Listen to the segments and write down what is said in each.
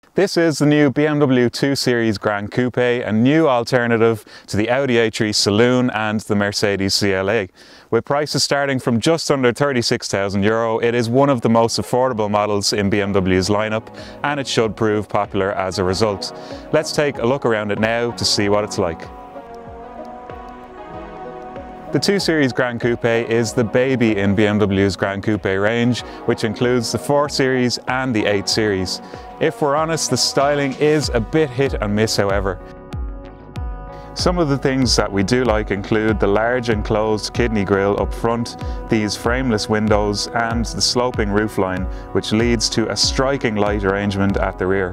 This is the new BMW 2 Series Gran Coupe, a new alternative to the Audi A3 Saloon and the Mercedes CLA. With prices starting from just under €36,000, it is one of the most affordable models in BMW's lineup, and it should prove popular as a result. Let's take a look around it now to see what it's like. The 2 Series Gran Coupe is the baby in BMW's Gran Coupe range, which includes the 4 Series and the 8 Series. If we're honest, the styling is a bit hit and miss, however. Some of the things that we do like include the large enclosed kidney grille up front, these frameless windows and the sloping roofline, which leads to a striking light arrangement at the rear.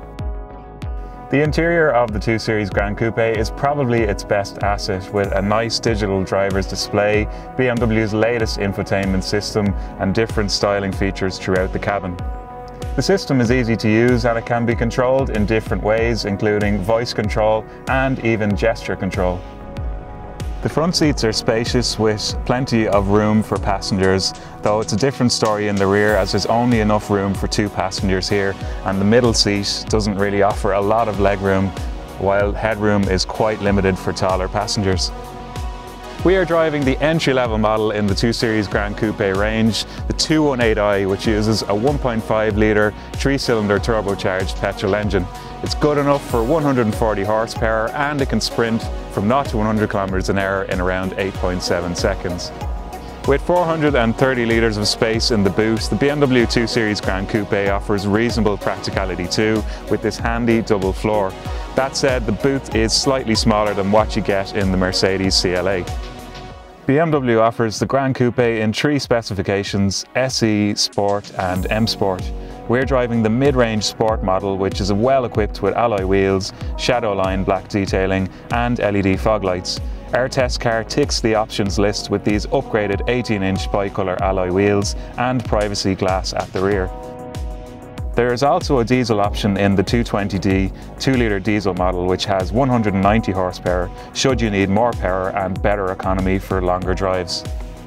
The interior of the 2 Series Gran Coupe is probably its best asset, with a nice digital driver's display, BMW's latest infotainment system and different styling features throughout the cabin. The system is easy to use and it can be controlled in different ways, including voice control and even gesture control. The front seats are spacious with plenty of room for passengers, though it's a different story in the rear as there's only enough room for 2 passengers here, and the middle seat doesn't really offer a lot of legroom, while headroom is quite limited for taller passengers. We are driving the entry-level model in the 2 Series Gran Coupe range, the 218i, which uses a 1.5 litre 3-cylinder turbocharged petrol engine. It's good enough for 140 horsepower and it can sprint from 0 to 100 km an hour in around 8.7 seconds. With 430 litres of space in the boot, the BMW 2 Series Gran Coupe offers reasonable practicality too, with this handy double floor. That said, the boot is slightly smaller than what you get in the Mercedes CLA. BMW offers the Gran Coupe in 3 specifications: SE, Sport and M Sport. We're driving the mid-range Sport model, which is well equipped with alloy wheels, Shadowline black detailing and LED fog lights. Our test car ticks the options list with these upgraded 18-inch bicolour alloy wheels and privacy glass at the rear. There is also a diesel option in the 220D 2-litre diesel model, which has 190 horsepower should you need more power and better economy for longer drives.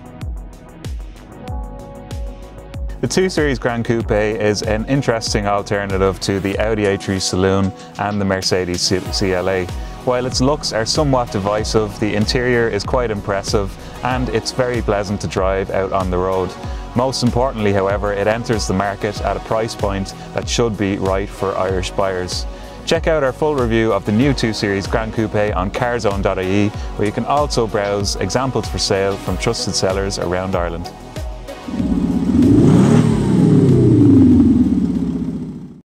The 2 Series Gran Coupe is an interesting alternative to the Audi A3 Saloon and the Mercedes CLA. While its looks are somewhat divisive, the interior is quite impressive and it's very pleasant to drive out on the road. Most importantly, however, it enters the market at a price point that should be right for Irish buyers. Check out our full review of the new 2 Series Gran Coupe on carzone.ie, where you can also browse examples for sale from trusted sellers around Ireland.